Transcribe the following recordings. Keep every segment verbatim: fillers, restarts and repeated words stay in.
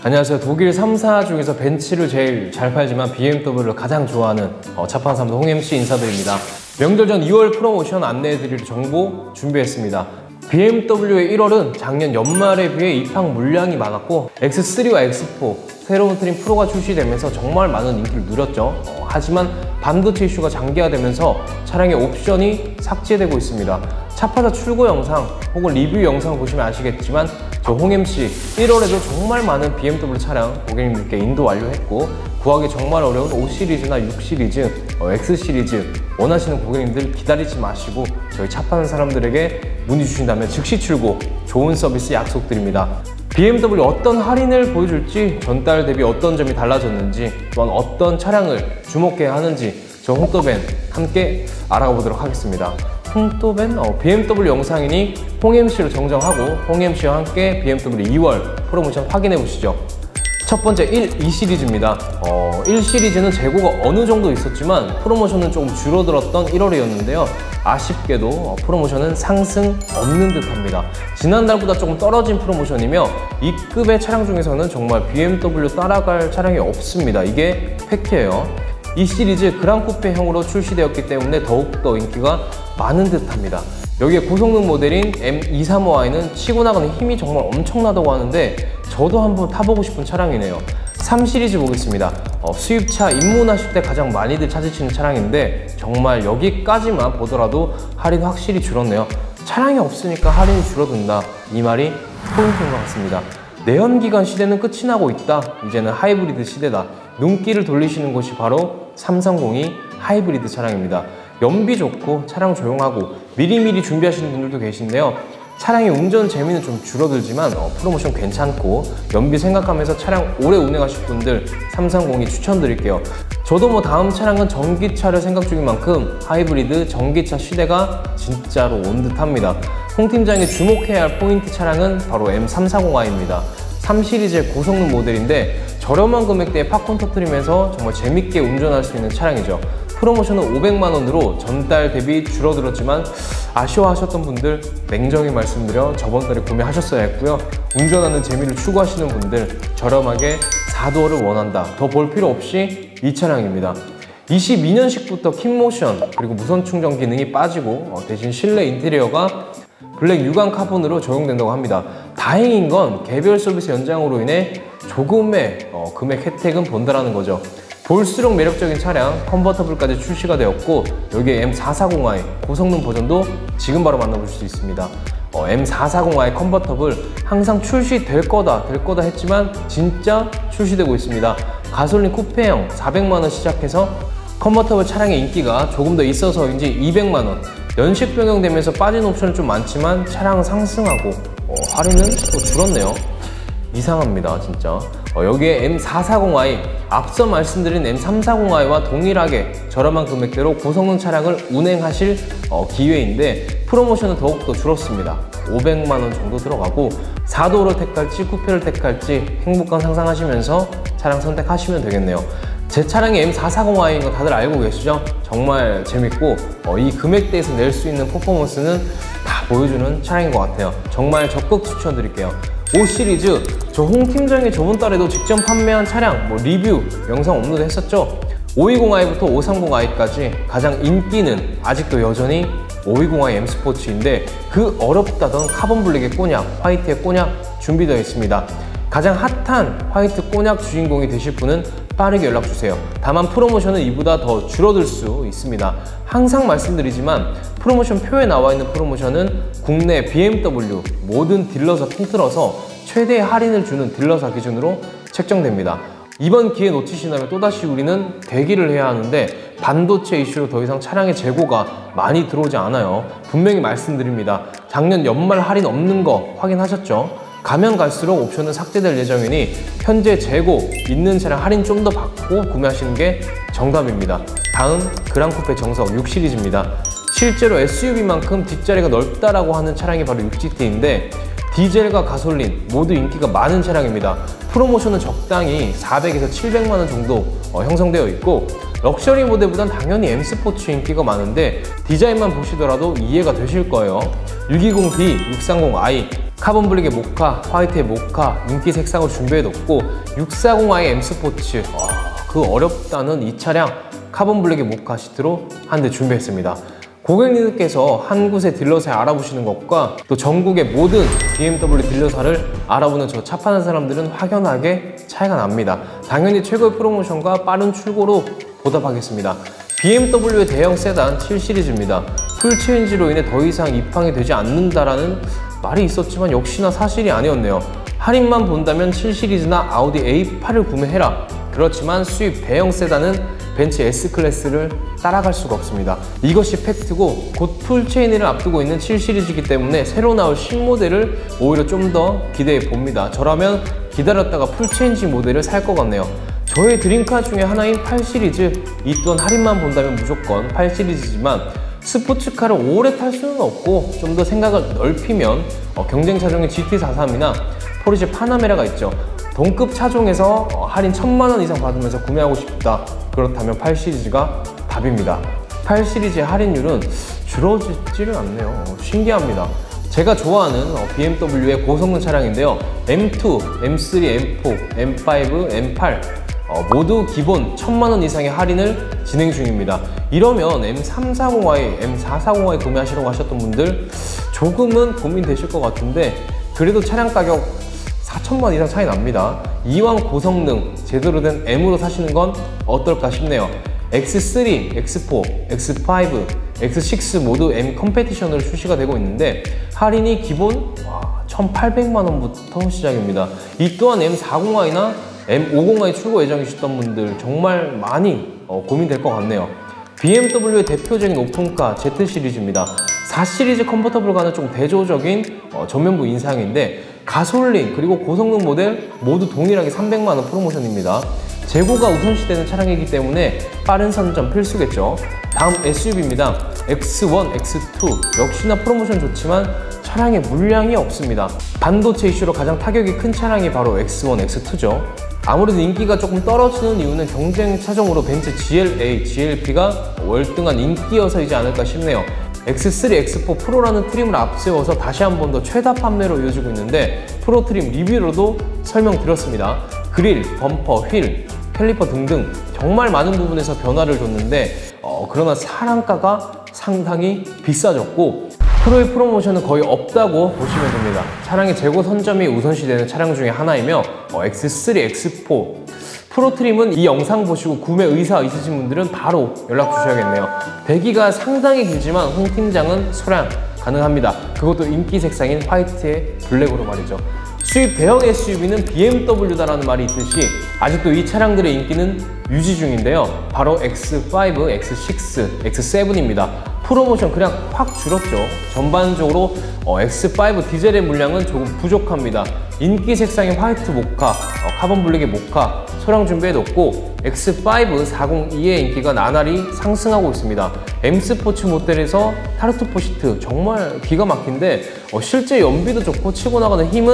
안녕하세요. 독일 삼 사 중에서 벤츠를 제일 잘 팔지만 비엠더블유를 가장 좋아하는 어, 자판사무소 홍엠씨 인사드립니다. 명절 전 이월 프로모션 안내해드릴 정보 준비했습니다. 비엠더블유의 일월은 작년 연말에 비해 입항 물량이 많았고 엑스 쓰리와 엑스 포 새로운 트림 프로가 출시되면서 정말 많은 인기를 누렸죠. 어, 하지만 반도체 이슈가 장기화되면서 차량의 옵션이 삭제되고 있습니다. 차파사 출고 영상 혹은 리뷰 영상 보시면 아시겠지만 저 홍엠씨 일월에도 정말 많은 비엠더블유 차량 고객님들께 인도 완료했고 구하기 정말 어려운 오 시리즈나 육 시리즈, 어, X 시리즈 원하시는 고객님들 기다리지 마시고 저희 차 파는 사람들에게 문의 주신다면 즉시 출고 좋은 서비스 약속드립니다. 비엠더블유 어떤 할인을 보여줄지, 전달 대비 어떤 점이 달라졌는지, 또한 어떤 차량을 주목해야 하는지 저 홍또벤 함께 알아가 보도록 하겠습니다. 홍또벤 어, 비엠더블유 영상이니 홍엠씨로 정정하고 홍엠씨와 함께 비엠더블유 이월 프로모션 확인해 보시죠. 첫 번째 일, 이 시리즈입니다. 어, 일 시리즈는 재고가 어느 정도 있었지만 프로모션은 조금 줄어들었던 일월이었는데요. 아쉽게도 어, 프로모션은 상승 없는 듯 합니다. 지난달보다 조금 떨어진 프로모션이며 이 급의 차량 중에서는 정말 비엠더블유 따라갈 차량이 없습니다. 이게 팩트예요. 이 시리즈 그랑 쿠페형으로 출시되었기 때문에 더욱더 인기가 많은 듯 합니다. 여기에 고성능 모델인 엠 이백삼십오 아이는 치고 나가는 힘이 정말 엄청나다고 하는데 저도 한번 타보고 싶은 차량이네요. 삼 시리즈 보겠습니다. 어, 수입차 입문하실 때 가장 많이들 찾으시는 차량인데 정말 여기까지만 보더라도 할인 확실히 줄었네요. 차량이 없으니까 할인이 줄어든다, 이 말이 포인트인 것 같습니다. 내연기관 시대는 끝이 나고 있다. 이제는 하이브리드 시대다. 눈길을 돌리시는 곳이 바로 삼삼공이 하이브리드 차량입니다. 연비 좋고 차량 조용하고 미리미리 준비하시는 분들도 계신데요. 차량의 운전 재미는 좀 줄어들지만 어, 프로모션 괜찮고 연비 생각하면서 차량 오래 운행하실 분들 삼삼공이 추천드릴게요. 저도 뭐 다음 차량은 전기차를 생각 중인 만큼 하이브리드 전기차 시대가 진짜로 온 듯합니다. 홍 팀장이 주목해야 할 포인트 차량은 바로 엠 삼백사십 아이입니다. 삼 시리즈의 고성능 모델인데 저렴한 금액대에 팝콘 터뜨리면서 정말 재밌게 운전할 수 있는 차량이죠. 프로모션은 오백만 원으로 전달 대비 줄어들었지만 아쉬워하셨던 분들 냉정히 말씀드려 저번 달에 구매하셨어야 했고요. 운전하는 재미를 추구하시는 분들 저렴하게 사 도어를 원한다, 더 볼 필요 없이 이 차량입니다. 이십이 년식부터 킥모션 그리고 무선 충전 기능이 빠지고 어, 대신 실내 인테리어가 블랙 유광 카본으로 적용된다고 합니다. 다행인 건 개별 서비스 연장으로 인해 조금의 어, 금액 혜택은 본다라는 거죠. 볼수록 매력적인 차량 컨버터블까지 출시가 되었고 여기에 엠 사백사십 아이 고성능 버전도 지금 바로 만나보실 수 있습니다. 어, 엠 사백사십 아이 컨버터블 항상 출시될 거다 될 거다 했지만 진짜 출시되고 있습니다. 가솔린 쿠페형 사백만 원 시작해서 컨버터블 차량의 인기가 조금 더 있어서인지 이백만 원, 연식 변경되면서 빠진 옵션은 좀 많지만 차량은 상승하고 어, 할인은 또 줄었네요. 이상합니다 진짜. 어, 여기에 엠 사백사십 아이 앞서 말씀드린 엠 삼백사십 아이와 동일하게 저렴한 금액대로 고성능 차량을 운행하실 어, 기회인데 프로모션은 더욱더 줄었습니다. 오백만 원 정도 들어가고 사 도어를 택할지 쿠페를 택할지 행복감 상상하시면서 차량 선택하시면 되겠네요. 제 차량이 엠 사백사십 아이인 거 다들 알고 계시죠? 정말 재밌고 어, 이 금액대에서 낼 수 있는 퍼포먼스는 다 보여주는 차량인 것 같아요. 정말 적극 추천드릴게요. 오 시리즈, 저 홍 팀장이 저번 달에도 직접 판매한 차량 뭐 리뷰 영상 업로드 했었죠. 오백이십 아이부터 오백삼십 아이까지 가장 인기는 아직도 여전히 오백이십 아이 M 스포츠인데 그 어렵다던 카본 블랙의 꼬냑, 화이트의 꼬냑 준비되어 있습니다. 가장 핫한 화이트 꼬냑 주인공이 되실 분은 빠르게 연락주세요. 다만 프로모션은 이보다 더 줄어들 수 있습니다. 항상 말씀드리지만 프로모션 표에 나와 있는 프로모션은 국내 비엠더블유 모든 딜러사 통틀어서 최대 할인을 주는 딜러사 기준으로 책정됩니다. 이번 기회 놓치신다면 또다시 우리는 대기를 해야 하는데 반도체 이슈로 더 이상 차량의 재고가 많이 들어오지 않아요. 분명히 말씀드립니다. 작년 연말 할인 없는 거 확인하셨죠? 가면 갈수록 옵션은 삭제될 예정이니 현재 재고 있는 차량 할인 좀 더 받고 구매하시는 게 정답입니다. 다음 그랑쿠페 정석 육 시리즈입니다. 실제로 에스유브이만큼 뒷자리가 넓다라고 하는 차량이 바로 육 지티인데 디젤과 가솔린 모두 인기가 많은 차량입니다. 프로모션은 적당히 사백에서 칠백만 원 정도 어, 형성되어 있고 럭셔리 모델보단 당연히 M 스포츠 인기가 많은데 디자인만 보시더라도 이해가 되실 거예요. 육이십 디, 육삼십 아이 카본 블랙의 모카, 화이트의 모카 인기 색상으로 준비해뒀고 육사공 아이 M 스포츠, 와, 그 어렵다는 이 차량 카본 블랙의 모카 시트로 한 대 준비했습니다. 고객님들께서 한 곳의 딜러사를 알아보시는 것과 또 전국의 모든 비엠더블유 딜러사를 알아보는 저 차 파는 사람들은 확연하게 차이가 납니다. 당연히 최고의 프로모션과 빠른 출고로 보답하겠습니다. 비엠더블유의 대형 세단 칠 시리즈입니다. 풀체인지로 인해 더 이상 입항이 되지 않는다라는 말이 있었지만 역시나 사실이 아니었네요. 할인만 본다면 칠 시리즈나 아우디 에이 팔을 구매해라. 그렇지만 수입 대형 세단은 벤츠 S클래스를 따라갈 수가 없습니다. 이것이 팩트고 곧 풀체인을 앞두고 있는 칠 시리즈이기 때문에 새로 나올 신모델을 오히려 좀 더 기대해 봅니다. 저라면 기다렸다가 풀체인지 모델을 살 것 같네요. 저의 드림카 중에 하나인 팔 시리즈, 이 또한 할인만 본다면 무조건 팔 시리즈지만 스포츠카를 오래 탈 수는 없고 좀 더 생각을 넓히면 어, 경쟁차 중에 지티 사십삼이나 포르쉐 파나메라가 있죠. 동급 차종에서 어, 할인 천만 원 이상 받으면서 구매하고 싶다. 그렇다면 팔 시리즈가 답입니다. 팔 시리즈의 할인율은 줄어들지는 않네요. 어, 신기합니다. 제가 좋아하는 어, 비엠더블유의 고성능 차량인데요. 엠 투, 엠 쓰리, 엠 포, 엠 파이브, 엠 팔 어, 모두 기본 천만 원 이상의 할인을 진행 중입니다. 이러면 엠 삼백사십 아이, 엠 사백사십 아이 구매하시려고 하셨던 분들 조금은 고민되실 것 같은데 그래도 차량 가격 사천만 이상 차이 납니다. 이왕 고성능 제대로 된 M으로 사시는 건 어떨까 싶네요. 엑스 쓰리, 엑스 포, 엑스 파이브, 엑스 식스 모두 M 컴페티션으로 출시가 되고 있는데 할인이 기본 와, 천팔백만 원부터 시작입니다. 이 또한 엠 사십 아이나 엠 오십 아이 출고 예정이셨던 분들 정말 많이 어, 고민될 것 같네요. 비엠더블유의 대표적인 오픈카 Z 시리즈입니다. 사 시리즈 컨버터블과는 좀 대조적인 어, 전면부 인상인데 가솔린 그리고 고성능 모델 모두 동일하게 삼백만 원 프로모션입니다. 재고가 우선시되는 차량이기 때문에 빠른 선점 필수겠죠. 다음 에스유브이입니다. 엑스 원, 엑스 투 역시나 프로모션 좋지만 차량에 물량이 없습니다. 반도체 이슈로 가장 타격이 큰 차량이 바로 엑스 원, 엑스 투죠. 아무래도 인기가 조금 떨어지는 이유는 경쟁 차종으로 벤츠 지엘에이, 지엘피가 월등한 인기여서이지 않을까 싶네요. 엑스 쓰리, 엑스 포 프로라는 트림을 앞세워서 다시 한 번 더 최다 판매로 이어지고 있는데 프로 트림 리뷰로도 설명드렸습니다. 그릴, 범퍼, 휠, 캘리퍼 등등 정말 많은 부분에서 변화를 줬는데 어, 그러나 차량가가 상당히 비싸졌고 프로의 프로모션은 거의 없다고 보시면 됩니다. 차량의 재고 선점이 우선시되는 차량 중에 하나이며 어, 엑스 쓰리, 엑스 포 프로 트림은 이 영상 보시고 구매 의사 있으신 분들은 바로 연락 주셔야겠네요. 대기가 상당히 길지만 홍 팀장은 소량 가능합니다. 그것도 인기 색상인 화이트의 블랙으로 말이죠. 수입 대형 에스유브이는 비엠더블유다라는 말이 있듯이 아직도 이 차량들의 인기는 유지 중인데요. 바로 엑스 파이브, 엑스 식스, 엑스 세븐입니다. 프로모션 그냥 확 줄었죠. 전반적으로 어, 엑스 파이브 디젤의 물량은 조금 부족합니다. 인기 색상의 화이트 모카, 어, 카본 블랙의 모카 소량 준비해뒀고 엑스 파이브 사공이의 인기가 나날이 상승하고 있습니다. M 스포츠 모델에서 타르투포 시트 정말 기가 막힌데 어, 실제 연비도 좋고 치고 나가는 힘은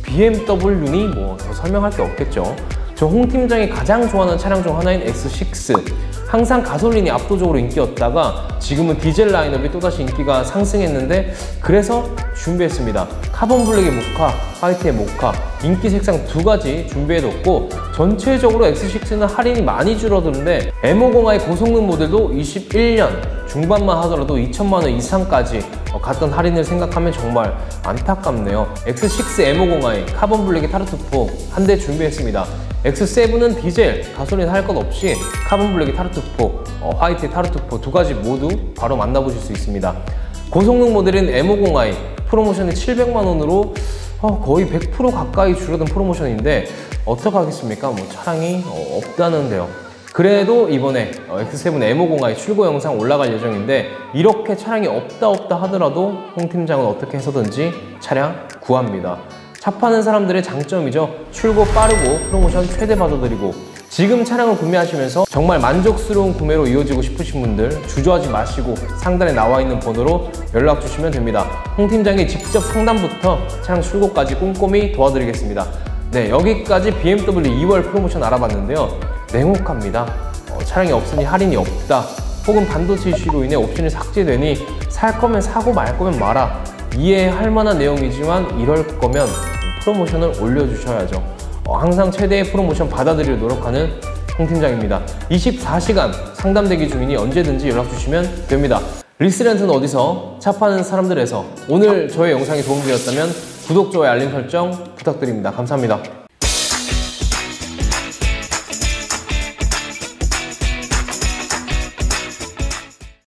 비엠더블유니 뭐 더 설명할 게 없겠죠. 저 홍 팀장이 가장 좋아하는 차량 중 하나인 엑스 식스 항상 가솔린이 압도적으로 인기였다가 지금은 디젤 라인업이 또다시 인기가 상승했는데 그래서 준비했습니다. 카본 블랙의 모카, 화이트의 모카 인기 색상 두 가지 준비해뒀고 전체적으로 엑스 식스는 할인이 많이 줄어드는데 엠 오십 아이 고성능 모델도 이십일 년 중반만 하더라도 이천만 원 이상까지 갔던 할인을 생각하면 정말 안타깝네요. 엑스 식스 엠 오십 아이 카본 블랙의 타르투포 한 대 준비했습니다. 엑스 세븐은 디젤, 가솔린 할 것 없이 카본 블랙의 타르투포, 어, 화이트의 타르투포 두 가지 모두 바로 만나보실 수 있습니다. 고성능 모델인 엠 오십 아이 프로모션이 칠백만 원으로 어, 거의 백 퍼센트 가까이 줄어든 프로모션인데 어떡하겠습니까? 뭐 차량이 어, 없다는데요. 그래도 이번에 어, 엑스 세븐 엠 오십 아이 출고 영상 올라갈 예정인데 이렇게 차량이 없다 없다 하더라도 홍 팀장은 어떻게 해서든지 차량 구합니다. 차 파는 사람들의 장점이죠. 출고 빠르고 프로모션 최대 받아드리고 지금 차량을 구매하시면서 정말 만족스러운 구매로 이어지고 싶으신 분들 주저하지 마시고 상단에 나와 있는 번호로 연락 주시면 됩니다. 홍 팀장이 직접 상담부터 차량 출고까지 꼼꼼히 도와드리겠습니다. 네, 여기까지 비엠더블유 이월 프로모션 알아봤는데요. 냉혹합니다. 어, 차량이 없으니 할인이 없다. 혹은 반도체 이슈로 인해 옵션이 삭제되니 살 거면 사고 말 거면 마라. 이해할 만한 내용이지만 이럴 거면 프로모션을 올려주셔야죠. 어, 항상 최대의 프로모션 받아들이려 노력하는 홍 팀장입니다. 이십사 시간 상담 대기 중이니 언제든지 연락 주시면 됩니다. 리스렌트는 어디서? 차 파는 사람들에서. 오늘 저의 영상이 도움되었다면 구독, 좋아요, 알림 설정 부탁드립니다. 감사합니다.